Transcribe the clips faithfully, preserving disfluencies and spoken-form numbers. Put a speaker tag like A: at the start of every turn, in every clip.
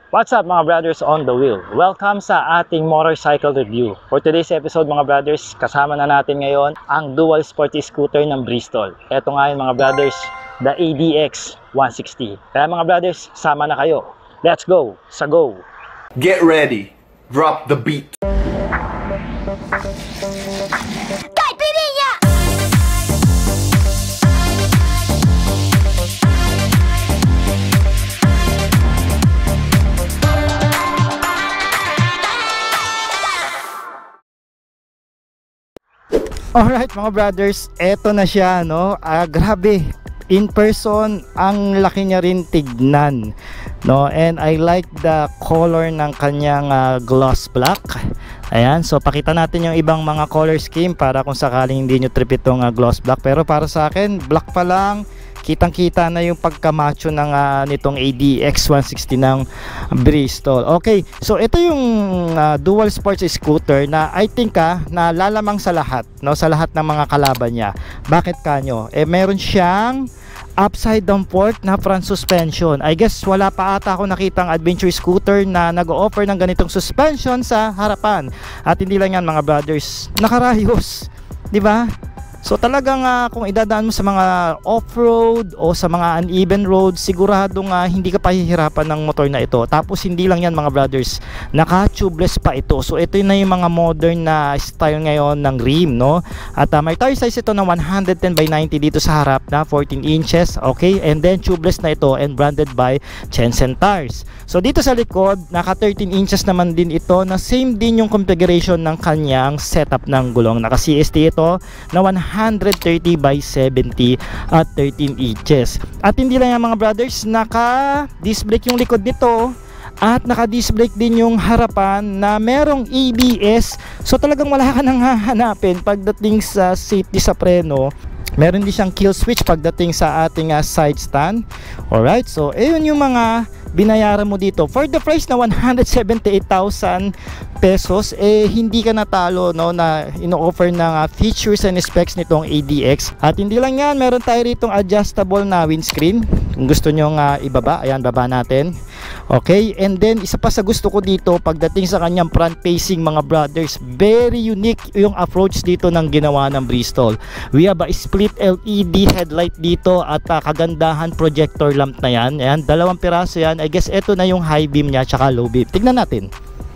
A: What's up mga brothers on the wheel? Welcome sa ating motorcycle review. For today's episode mga brothers, kasama na natin ngayon ang dual sporty scooter ng Bristol. Ito nga yun mga brothers, the A D X one sixty. Kaya mga brothers, sama na kayo. Let's go! Sa go!
B: Get ready! Drop the beat!
C: Alright mga brothers, eto na siya no. Ah, grabe. In person, ang laki niya rin tignan. No, and I like the color ng kanyang uh, gloss black. Ayan, so pakita natin yung ibang mga color scheme para kung sakaling hindi nyo trip itong uh, gloss black. Pero para sa akin, black pa lang. Kitang-kita na yung pagkamacho ng uh, nitong A D X one sixty ng Bristol. Okay, so ito yung uh, dual sports scooter na I think ah, na lalamang sa lahat, no, sa lahat ng mga kalaban niya. Bakit kanyo? Eh meron siyang upside down port na front suspension. I guess wala pa ata ako nakitang adventure scooter na nag-o-offer ng ganitong suspension sa harapan. At hindi lang yan mga brothers, nakarayos, di ba? So talagang uh, kung idadaan mo sa mga off-road o sa mga uneven roads, siguradong uh, hindi ka pahihirapan ng motor na ito. Tapos hindi lang yan mga brothers, naka-tubeless pa ito. So ito na yung mga modern na style ngayon ng rim, no? At uh, may tire size ito na one ten by ninety dito sa harap na fourteen inches, okay? And then tubeless na ito and branded by Jensen tires. So dito sa likod, naka thirteen inches naman din ito na same din yung configuration ng kanyang setup ng gulong. Naka C S T ito na one thirty by seventy at thirteen inches. At hindi lang yan mga brothers, naka disc brake yung likod nito at naka disc brake din yung harapan na merong A B S. So talagang wala ka nang hahanapin pagdating sa safety sa preno. Meron din siyang kill switch pagdating sa ating uh, side stand. Alright, so ayun yung mga binayaran mo dito. For the price na one hundred seventy-eight thousand pesos, eh hindi ka natalo, no, na ino-offer ng uh, features and specs nitong A D X. At hindi lang yan, meron tayo ritong adjustable na windscreen. Kung gusto nyo uh, ibaba, ayan, baba natin. Okay, and then isa pa sa gusto ko dito pagdating sa kanyang front facing mga brothers, very unique yung approach dito ng ginawa ng Bristol. We have a split L E D headlight dito at uh, kagandahan projector lamp na yan. Ayan, dalawang piraso yan. I guess ito na yung high beam niya tsaka low beam. Tignan natin.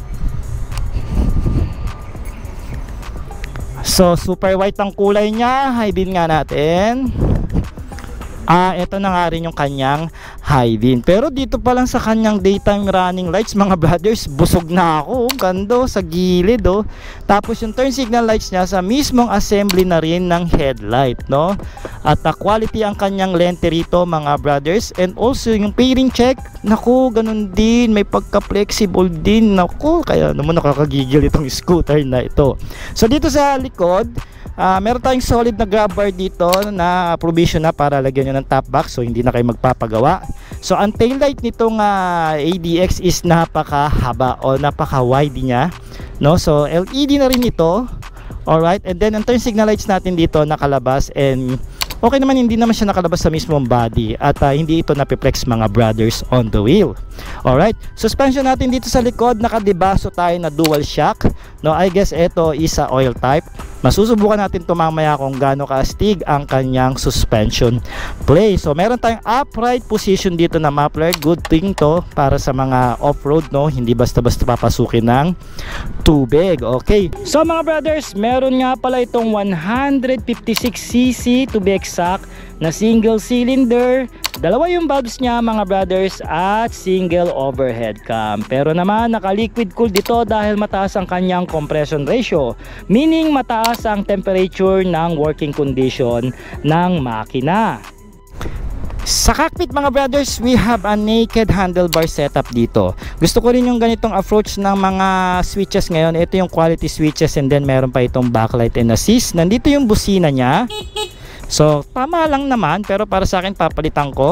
C: So super white ang kulay niya. High beam nga natin. Ah, ito na nga rin yung kanyang high beam. Pero dito pa lang sa kanyang daytime running lights mga brothers, busog na ako. Gando sa gilid, oh. Tapos yung turn signal lights niya sa mismong assembly na rin ng headlight, no? At uh, quality ang kanyang lente rito mga brothers. And also yung pairing check, naku, ganun din, may pagka-flexible din. Naku, kaya naman nakakagigil itong scooter na ito. So dito sa likod, Uh, meron tayong solid na grab bar dito na provision na para lagyan nyo ng top box, so hindi na kayo magpapagawa. So ang tail light nitong uh, A D X is napakahaba o napaka-wide niya, no? So L E D na rin ito. Alright, and then ang turn signal lights natin dito nakalabas, and okay naman, hindi naman siya nakalabas sa mismong body at uh, hindi ito napiplex mga brothers on the wheel. Alright, suspension natin dito sa likod, nakadibaso tayo na dual shock, no? I guess ito is a oil type. Masusubukan natin ito mamaya kung gaano kaastig ang kanyang suspension play. So meron tayong upright position dito na muffler. Good thing to para sa mga off-road, no? Hindi basta-basta papasukin ng tubig. Okay, so mga brothers, meron nga pala itong one fifty-six c c to be exact na single cylinder. Dalawa yung valves niya mga brothers at single overhead cam. Pero naman naka liquid cool dito dahil mataas ang kanyang compression ratio, meaning mataas ang temperature ng working condition ng makina. Sa cockpit mga brothers, we have a naked handlebar setup dito. Gusto ko rin yung ganitong approach ng mga switches ngayon. Ito yung quality switches, and then meron pa itong backlight and assist. Nandito yung busina niya. So tama lang naman, pero para sa akin papalitan ko.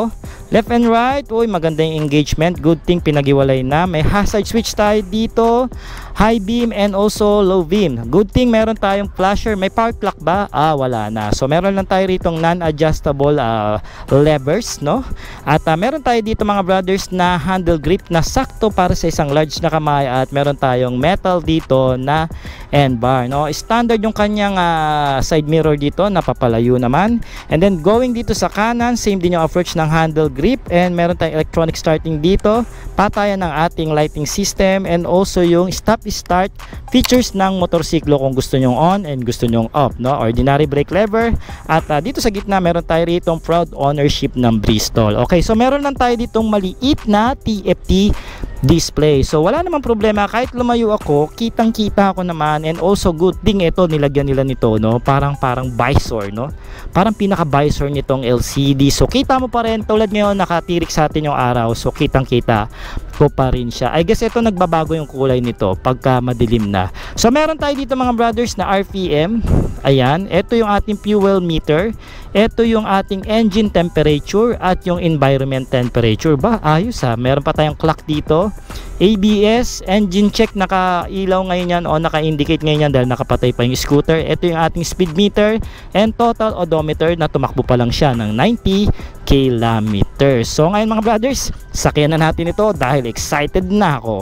C: Left and right, uy, maganda yung engagement. Good thing pinag-iwalay na. May hazard switch tayo dito. High beam and also low beam. Good thing meron tayong flasher. May power clock ba? Ah, wala na. So meron lang tayo ritong non-adjustable uh, levers, no? At uh, meron tayo dito mga brothers na handle grip na sakto para sa isang large na kamay. At meron tayong metal dito na end bar, no? Standard yung kanyang uh, side mirror dito, napapalayo naman. And then going dito sa kanan, same din yung approach ng handle grip. And meron tayong electronic starting dito. Patayan ng ating lighting system and also yung stop start features ng motorsiklo kung gusto nyong on and gusto nyong off, no? Ordinary brake lever. At uh, dito sa gitna meron tayo ditong proud ownership ng Bristol. Okay, so meron lang tayo ditong maliit na T F T display. So wala namang problema, kahit lumayo ako, kitang kita ako naman. And also good thing ito, nilagyan nila nito, no? Parang parang visor, no? Parang pinaka visor nitong L C D. So kita mo pa rin, tulad ngayon nakatirik sa atin yung araw. So kitang kita ko pa rin siya. I guess ito nagbabago yung kulay nito pagka madilim na. So meron tayo dito mga brothers na R P M. Ayan, ito yung ating fuel meter. Ito yung ating engine temperature at yung environment temperature. Ba, ayos ha. Meron pa tayong clock dito. A B S, engine check, naka-ilaw ngayon yan o naka-indicate ngayon yan dahil nakapatay pa yung scooter. Ito yung ating speed meter and total odometer na tumakbo pa lang siya ng ninety kilometers. So ngayon mga brothers, sakyan na natin ito dahil excited na ako.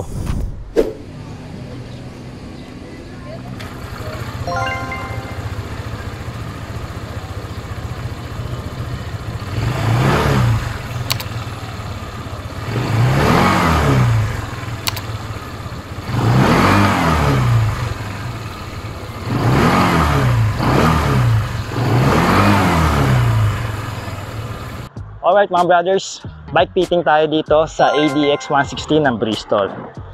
A: Alright mga brothers, bike fitting tayo dito sa A D X one sixty ng Bristol.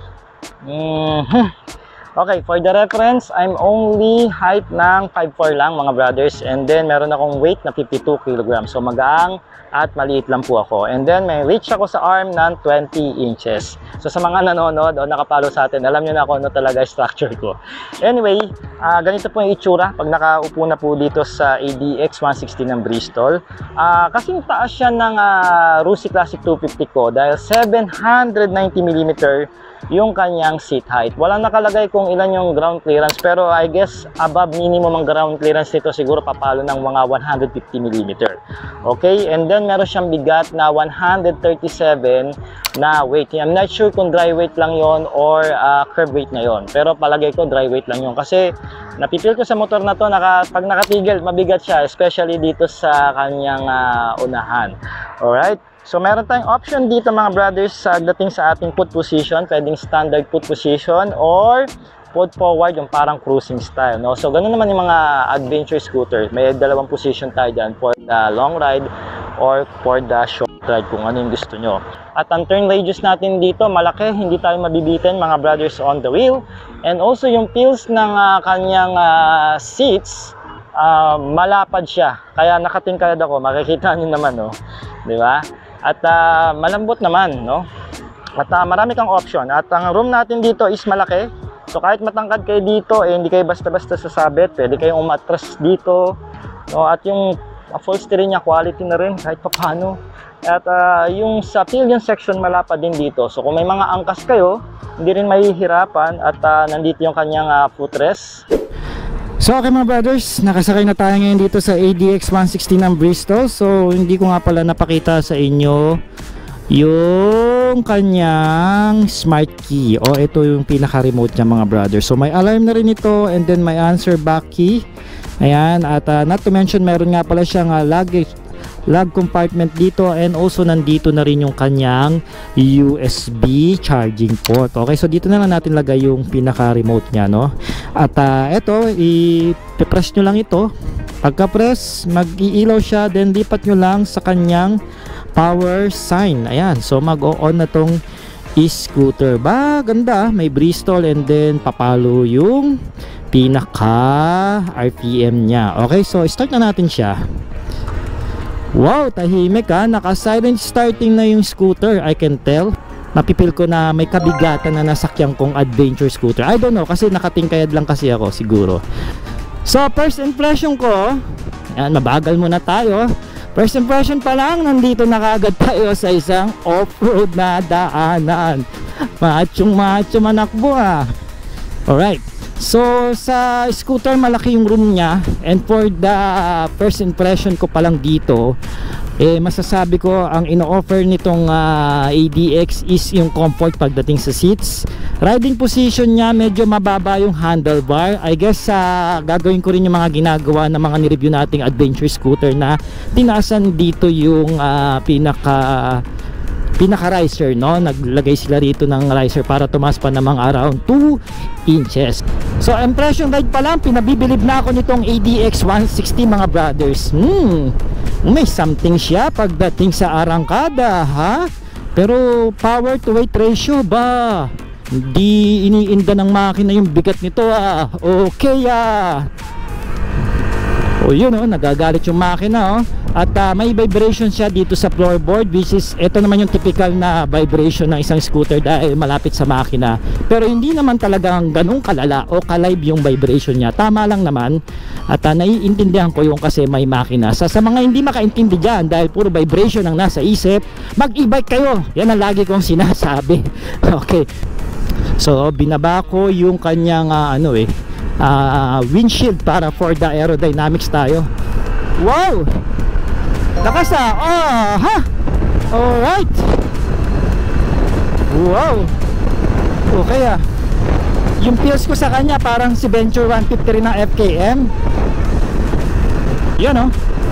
A: Mm-hmm. Okay, for the reference, I'm only height ng five four lang mga brothers. And then meron akong weight na fifty-two kilograms. So magaang at maliit lang po ako. And then may reach ako sa arm ng twenty inches. So sa mga nanonood o nakapalo sa atin, alam nyo na kung ano talaga structure ko. Anyway, uh, ganito po yung itsura pag nakaupo na po dito sa A D X one sixty ng Bristol. Uh, kasing taas siya ng uh, Rusi Classic two fifty ko dahil seven hundred ninety millimeters yung kanyang seat height. Walang nakalagay kung ilan yung ground clearance, pero I guess above minimum ang ground clearance nito siguro papalo ng mga one hundred fifty millimeters. Okay, and then meron siyang bigat na one hundred thirty-seven na weight. I'm not sure kung dry weight lang yon or uh, curb weight na yon, pero palagay ko dry weight lang yon kasi napipil ko sa motor na to, naka, pag nakatigil mabigat siya, especially dito sa kanyang uh, unahan. Alright, so meron tayong option dito mga brothers sa dating sa ating put position. Pwedeng standard put position or put forward, yung parang cruising style, no? So ganun naman yung mga adventure scooter. May dalawang position tayo dyan for the long ride or for the short ride kung ano yung gusto nyo. At ang turn radius natin dito malaki, hindi tayo mabibitin mga brothers on the wheel. And also yung feels ng uh, kanyang uh, seats, uh, malapad siya, kaya nakatingkad ako, makikita nyo naman, no? Di ba? At uh, malambot naman, no? At uh, marami kang option. At ang room natin dito is malaki. So kahit matangkad kayo dito, eh, hindi kayo basta-basta sasabit. Pwede kayong umatras dito, no? At yung upholstery niya, quality na rin kahit paano. At uh, yung sa pillion section malapad din dito. So kung may mga angkas kayo, hindi rin mahihirapan. At uh, nandito yung kanyang uh, footrest.
C: So okay mga brothers, nakasakay na tayo ngayon dito sa A D X one sixty ng Bristol. So hindi ko nga pala napakita sa inyo yung kanyang smart key. O ito yung pinaka-remote niya mga brothers. So may alarm na rin ito and then may answer back key. Ayan, at uh, not to mention meron nga pala siyang uh, luggage lug compartment dito and also nandito na rin yung kanyang U S B charging port. Okay, so dito na lang natin lagay yung pinaka remote nya, no? At uh, eto, i-press nyo lang ito. Pagka press, mag-iilaw siya, then lipat nyo lang sa kanyang power sign. Ayan, so mag-on na tong e-scooter. Ba, ganda, may Bristol and then papalo yung pinaka R P M nya. Okay, so start na natin siya. Wow, tahimik ha. Naka-silent starting na yung scooter. I can tell. Napipil ko na may kabigatan na nasakyan kong adventure scooter. I don't know, kasi nakatingkayad lang kasi ako siguro. So, first impression ko, yan, mabagal muna tayo. First impression pa lang, nandito na kaagad tayo sa isang off-road na daanan. Machong macho manakbo ah. Alright. So sa scooter malaki yung room niya, and for the first impression ko pa lang dito, eh masasabi ko ang ino-offer nitong uh, A D X is yung comfort pagdating sa seats. Riding position niya medyo mababa yung handlebar. I guess uh, gagawin ko rin yung mga ginagawa ng mga ni-review nating adventure scooter na tinaasan dito yung uh, pinaka pinaka riser, no? Naglagay sila rito ng riser para tumaas pa namang around two inches. So impression ride pa lang, pinabibilib na ako nitong A D X one sixty mga brothers. Hmm, may something siya pagdating sa arangkada, ha? Pero power to weight ratio ba? Hindi iniinda ng makina yung bigat nito ah. Okay ah. O yun oh, nagagalit yung makina oh. At uh, may vibration siya dito sa floorboard, which is ito naman yung typical na vibration ng isang scooter dahil malapit sa makina. Pero hindi naman talagang ganun kalala o kalive yung vibration niya. Tama lang naman. At uh, naiintindihan ko yung kasi may makina. Sa, sa mga hindi makaintindi dyan dahil puro vibration ang nasa isip, mag e-bike kayo. Yan ang lagi kong sinasabi. Okay. So binaba ko yung kanyang uh, ano eh uh, windshield para for the aerodynamics tayo. Wow! Lakas ah! Oh, ha! Alright! Wow! Okay ah. Yung feels ko sa kanya parang si Venture one fifty rin ng F K M. Yan oh.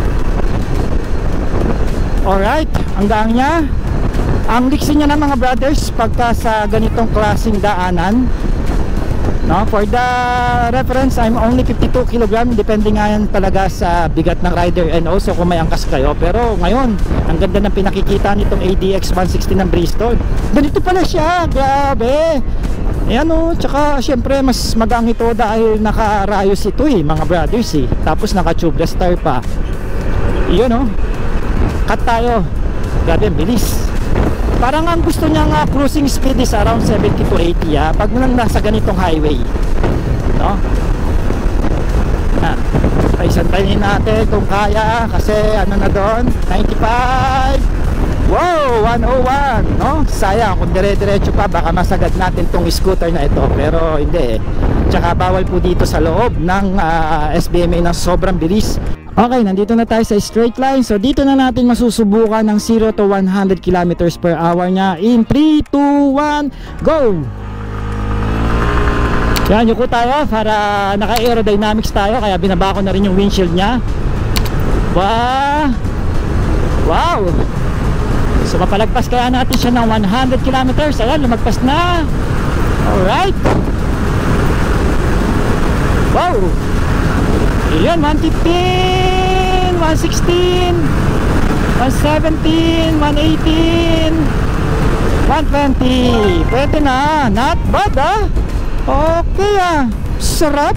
C: Alright, ang gaang niya. Ang liksi niya na mga brothers pagka sa ganitong klaseng daanan, no? For the reference, I'm only fifty-two kilogram, depende nga yan talaga sa bigat ng rider and also kung may angkas kayo. Pero ngayon, ang ganda ng pinakikita nitong A D X one sixty ng Bristol. Ganito pala siya, grabe. Ayan o, tsaka syempre mas magang ito dahil naka-rayos ito eh mga brothers eh. Tapos naka-tubeless tire pa. Iyon o, cut tayo. Grabe, bilis. Parang ang gusto niya nga cruising speed is around seventy to eighty ah, pag nang nasa ganitong highway, no? Ah, ay santayin natin kung kaya kasi ano na doon, ninety-five. Wow, one oh one, no? Sayang kung dire-diretso pa baka masagad natin tong scooter na ito, pero hindi eh. Tsaka bawal po dito sa loob ng uh, S B M A ng sobrang bilis. Okay, nandito na tayo sa straight line. So dito na natin masusubukan ng zero to one hundred kilometers per hour nya in three, two, one, go! Yan, yuko tayo para naka-aerodynamics tayo. Kaya binaba ko na rin yung windshield nya. Wow! Wow! So mapalagpas kaya natin siya ng one hundred kilometers. Ayan, lumagpas na. Alright. Wow! Ayan, one fifteen, one sixteen, one seventeen, one eighteen, one twenty. Pwede na, not bad ah. Okay ah, sarap.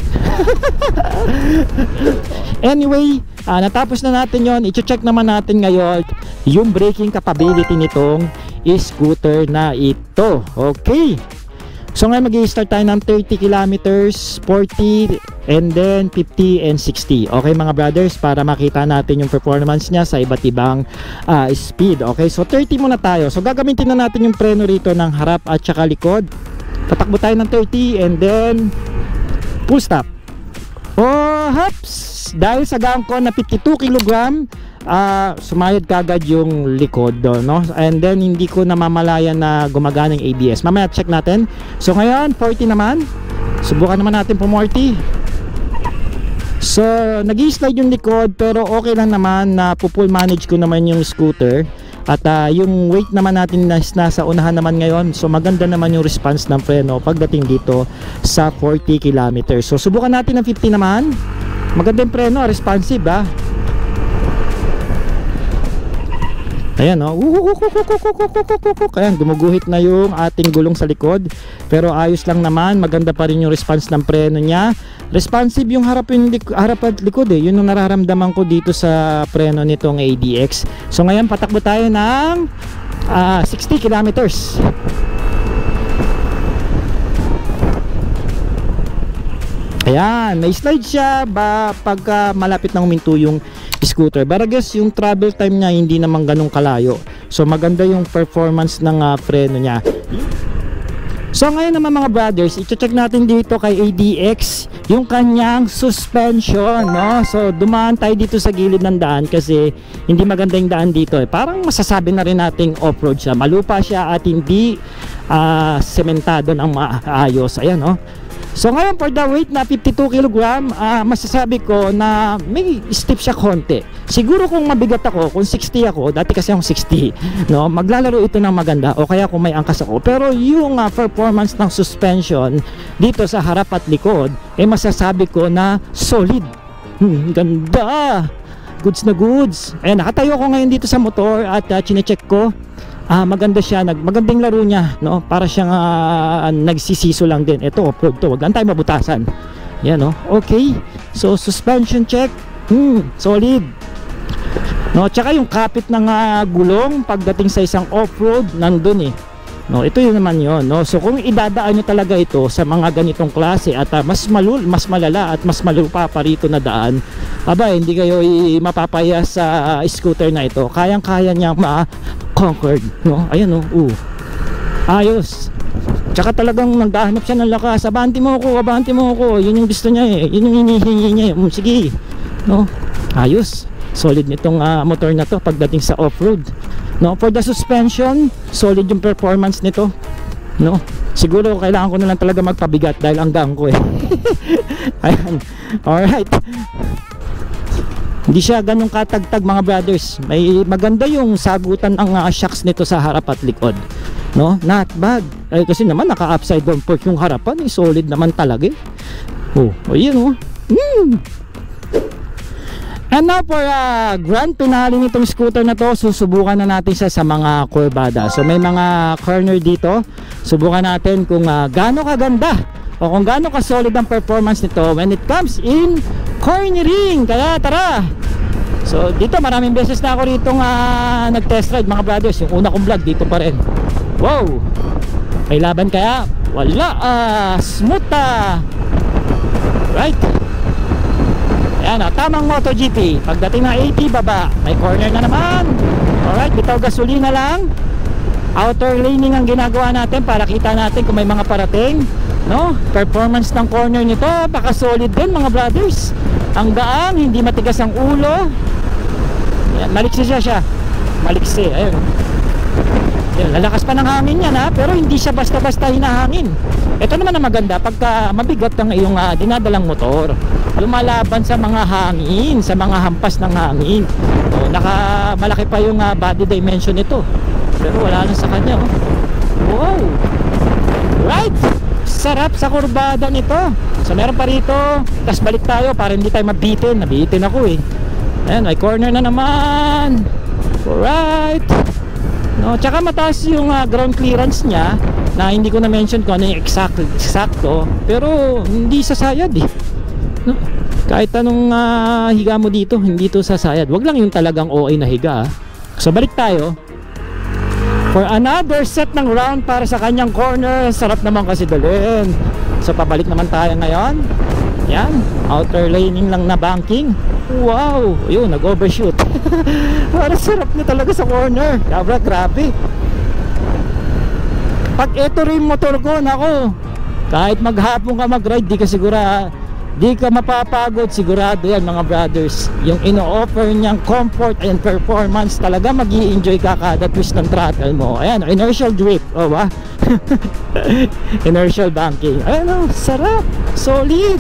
C: Anyway, uh, natapos na natin yon. I-check naman natin ngayon yung braking capability nitong scooter na ito. Okay. So ngayon mag-i-start tayo ng thirty kilometers, forty, and then fifty and sixty. Okay mga brothers, para makita natin yung performance niya sa iba't ibang uh, speed. Okay, so thirty muna tayo. So gagamitin na natin yung preno rito ng harap at saka likod. Tatakbo tayo ng thirty and then full stop. Oh, hops! Dahil sa gang ko na fifty-two kilogram, uh, sumayad kagad yung likod do, no? And then hindi ko namamalayan na gumagana yung A B S. Mamaya check natin. So ngayon forty naman. Subukan naman natin po forty. So nag-i-slide yung likod pero okay lang naman na full manage ko naman yung scooter. At uh, yung weight naman natin nas, nasa unahan naman ngayon. So maganda naman yung response ng preno pagdating dito sa forty kilometers. So subukan natin ng fifty naman. Maganda yung preno, responsive ah. Ayan o, oh. Ayan, gumuguhit na yung ating gulong sa likod. Pero ayos lang naman, maganda pa rin yung response ng preno niya. Responsive yung harap, yung lik harap at likod eh. Yun yung nararamdaman ko dito sa preno nitong A D X. So ngayon patakbo tayo ng uh, sixty kilometers. Ayan, may slide siya ba pagka malapit na huminto yung scooter. But I guess yung travel time niya hindi naman ganun kalayo. So maganda yung performance ng uh, preno niya. So ngayon naman mga brothers, i-check natin dito kay A D X yung kanyang suspension, no? So dumaan tayo dito sa gilid ng daan kasi hindi maganda yung daan dito eh. Parang masasabi na rin nating off-road siya. Malupa siya at hindi uh, sementado ng maayos. Ayan, no? So ngayon for the weight na fifty-two kilogram, uh, masasabi ko na may stiff siya konti. Siguro kung mabigat ako, kung sixty ako, dati kasi akong sixty, no, maglalaro ito ng maganda o kaya kung may angkas ako. Pero yung uh, performance ng suspension dito sa harap at likod, eh masasabi ko na solid. Hmm, ganda. Goods na goods. Ayan, nakatayo ko ngayon dito sa motor at uh, chinecheck ko. Ah, maganda siya, nag magandang laro niya, no? Para siyang uh, nagsisiso lang din. Ito off-road to, wag lang tayo mabutasan. Yan, no? Okay. So suspension check. Hmm, solid. No, tsaka yung kapit ng uh, gulong pagdating sa isang off-road nandun eh. No, ito yun naman yon, no. So kung idadaan niyo talaga ito sa mga ganitong klase at uh, mas malul, mas malala at mas malupa pa rito na daan, aba hindi kayo mapapaya sa uh, scooter na ito. Kayang-kaya niyang ma-conquered, no. Ayun, no. Uh. Ayos. Tsaka talagang naghahanap siya ng lakas. Abanti mo ako, abanti mo ako. Yun yung gusto niya eh. Yun yung hinihingi niya eh. Um, sige. No. Ayos. Solid nitong uh, motor na to pagdating sa off-road. No, for the suspension, solid yung performance nito. No, siguro kailangan ko na lang talaga magpabigat dahil ang gang ko eh. Ayan. Alright. Hindi siya ganun katagtag mga brothers. May maganda yung sagutan ng uh, shocks nito sa harap at likod. No, not bad. Eh, kasi naman naka upside down fork yung harapan, eh, solid naman talaga eh. Oh, oh yun oh. Hmm. And now for uh, grand finale nitong scooter na to, susubukan na natin siya sa mga kurbada. So may mga corner dito. Subukan natin kung uh, gaano kaganda o kung gaano ka-solid ang performance nito when it comes in cornering. Kaya tara! So dito maraming beses na ako rito uh, nag-test ride mga brothers. Yung una kong vlog dito pa rin. Wow! May laban kaya? Wala! Uh, smooth ah! Right? Ayan o, tamang MotoGP. Pagdating ng eighty baba, may corner na naman. Alright, bitaw gasolina lang. Outer laning ang ginagawa natin para kita natin kung may mga parating, no? Performance ng corner nito, baka solid din mga brothers. Ang gaan, hindi matigas ang ulo. Ayan, maliksi siya siya. Maliksi, ayun. Ayan, lalakas pa ng hangin yan ha, pero hindi siya basta-basta hinahangin. Ito naman ang maganda pagka mabigat ang iyong uh, dinadalang motor, lumalaban sa mga hangin, sa mga hampas ng hangin. So, naka malaki pa yung uh, body dimension nito, pero wala lang sa kanya oh. Wow, right, sarap sa kurbada nito. So meron pa rito, tas balik tayo para hindi tayo mabitin. Nabitin ako eh. Ayan, may corner na naman. Alright. No, tsaka mataas yung uh, ground clearance niya na hindi ko na mention kung ano yung exact, exacto, pero hindi sasayad eh, no? Kahit anong uh, higa mo dito, hindi to sasayad. Wag lang yung talagang O A na higa. So balik tayo for another set ng round para sa kanyang corner. Sarap naman kasi dalhin. So pabalik naman tayo ngayon. Yan, outer laning lang na banking. Wow, yun, nag-overshoot. Parang sarap na talaga sa corner. Kabra, grabe. Pag ito rin motor ko, nako, kahit maghapon ka mag-ride, di ka sigura, di ka mapapagod. Sigurado yan mga brothers. Yung ino-offer niyang comfort and performance, talaga mag-i-enjoy ka kada twist ng throttle mo. Ayan, inertial drift. O ba? Inertial banking. Ayan o, sarap. Solid.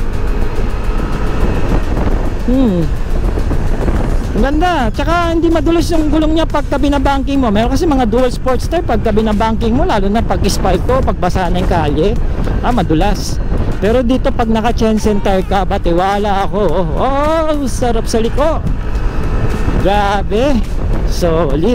C: Hmm. Ang ganda. Tsaka hindi madulas yung gulong niya pagka binabanking mo. Meron kasi mga dual sportster pagka binabanking mo, lalo na pag espalto, pag basa na yung kalye, ah, madulas. Pero dito pag naka chain center ka, batiwala ako. Oh, sarap sa liko. Grabe. Solid.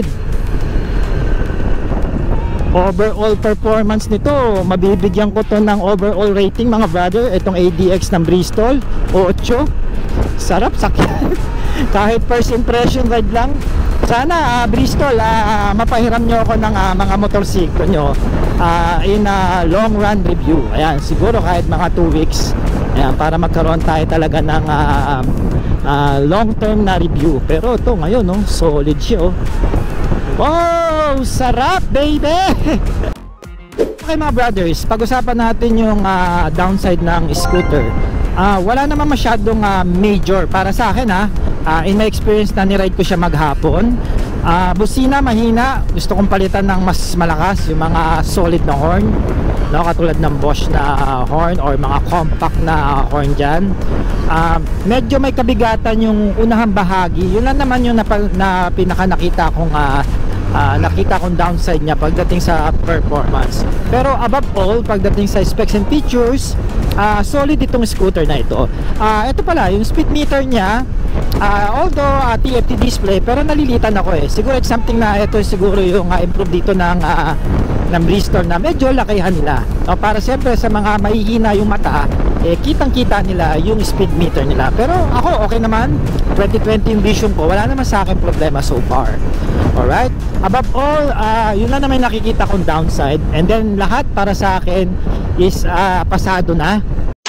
C: Overall performance nito, mabibigyan ko to ng overall rating mga brother. Itong A D X ng Bristol, eight. Sarap, sakyan. Kahit first impression ride lang. Sana uh, Bristol, uh, mapahiram nyo ako ng uh, mga motorsiklo nyo uh, in a long run review. Ayan, siguro kahit mga two weeks. Ayan, para magkaroon tayo talaga ng uh, ah, long term na review. Pero ito ngayon, no, solid siya, oh. Wow, sarap baby. Okay mga brothers, pag-usapan natin yung ah, downside ng scooter. Ah, wala naman masyadong ah, major para sa akin, ha. Ah, in my experience na niride ko siya maghapon, ah, busina mahina, gusto kong palitan ng mas malakas, yung mga solid na horn, no, katulad ng Bosch na ah, horn or mga compact na ah, horn dyan. Ah, medyo may kabigatan yung unahang bahagi, yun lang naman yung napa, na pinaka nakita kong ah, Uh, nakita kong downside niya pagdating sa performance. Pero above all, pagdating sa specs and features, uh, solid itong scooter na ito. Uh, ito pala, yung speed meter niya, uh, although uh, T F T display, pero nalilitan ako eh. Siguro it's something na ito siguro yung uh, improve dito ng uh, ng Bristol na medyo lakihan nila. O, para siyempre sa mga mahihina yung mata, eh, kitang kita nila yung speed meter nila. Pero ako okay naman, twenty twenty yung vision ko, wala naman sa akin problema so far. Alright, above all, uh, yun lang naman nakikita kong downside. And then lahat para sa akin is uh, pasado na.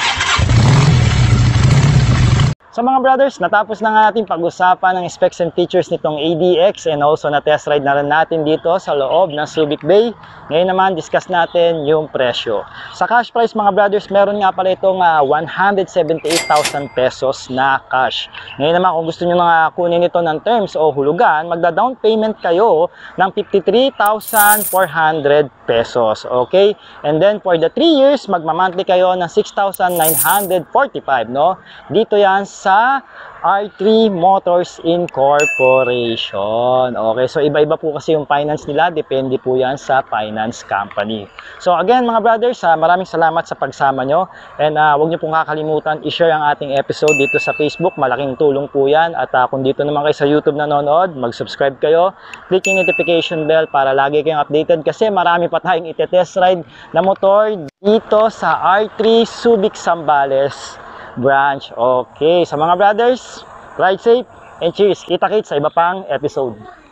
A: So mga brothers, natapos na nga natin pag-usapan ng specs and features nitong A D X and also na test ride na rin natin dito sa loob ng Subic Bay. Ngayon naman, discuss natin yung presyo. Sa cash price mga brothers, meron nga pala itong uh, one hundred seventy-eight thousand pesos na cash. Ngayon naman, kung gusto nyo nga kunin ito ng terms o hulugan, magda-down payment kayo ng fifty-three thousand four hundred pesos. Okay? And then for the three years, magmamonthly kayo ng six thousand nine hundred forty-five, no? Dito yan sa sa R three Motors Incorporation. Okay, so iba-iba po kasi yung finance nila, depende po yan sa finance company. So again mga brothers, uh, maraming salamat sa pagsama nyo, and uh, huwag nyo pong kakalimutan i-share ang ating episode dito sa Facebook, malaking tulong po yan. At uh, kung dito naman kayo sa YouTube nanonood, mag-subscribe kayo, click yung notification bell para lagi kayong updated kasi marami pa tayong ite-test ride na motor dito sa R three Subic Zambales branch. Okay, sa mga brothers, ride safe and cheers. Kita-kits sa iba pang episode.